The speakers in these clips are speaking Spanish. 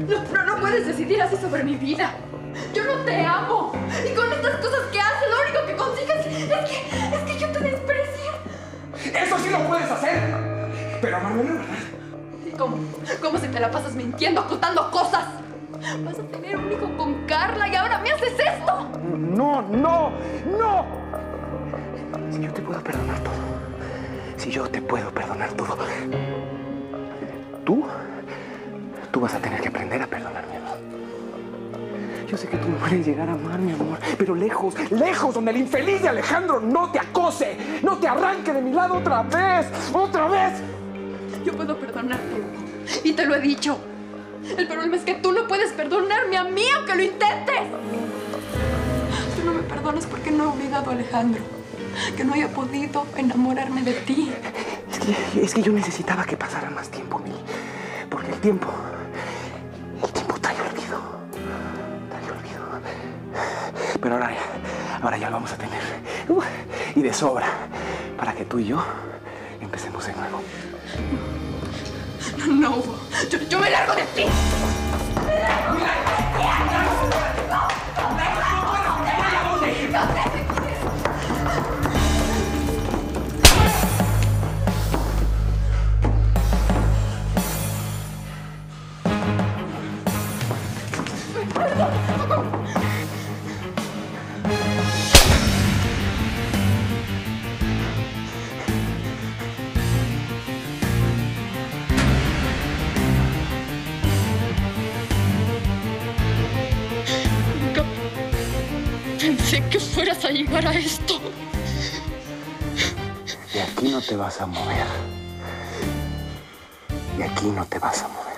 No puedes decidir así sobre mi vida. Yo no te amo. Y con estas cosas que haces, lo único que consigues es que yo te desprecie. ¡Eso sí lo puedes hacer! Pero amarme no es verdad. ¿Y cómo? ¿Cómo si te la pasas mintiendo, ocultando cosas? Vas a tener un hijo con Carla y ahora me haces esto. No. Si yo te puedo perdonar todo. Si yo te puedo perdonar todo. Tú vas a tener que aprender a perdonarme, ¿no? Yo sé que tú me puedes llegar a amar, mi amor, pero lejos, donde el infeliz de Alejandro no te acose, no te arranque de mi lado otra vez. Yo puedo perdonarte, y te lo he dicho. El problema es que tú no puedes perdonarme a mí, aunque lo intentes. Tú no me perdonas porque no he olvidado a Alejandro, que no haya podido enamorarme de ti. Es que yo necesitaba que pasara más tiempo, Mili, porque el tiempo trae olvido. Pero ahora ya lo vamos a tener. Y de sobra, para que tú y yo empecemos de nuevo. No, yo me largo de ti. Pensé que fueras a llegar a esto. De aquí no te vas a mover. De aquí no te vas a mover.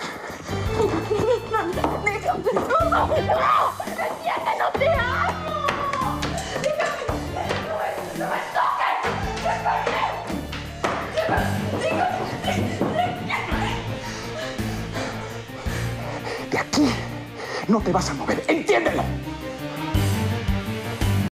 ¡Déjame! ¡No! ¡Entiende! ¡No te amo! ¡Déjame! ¡No me toques! De aquí no te vas a mover. ¡Entiéndelo!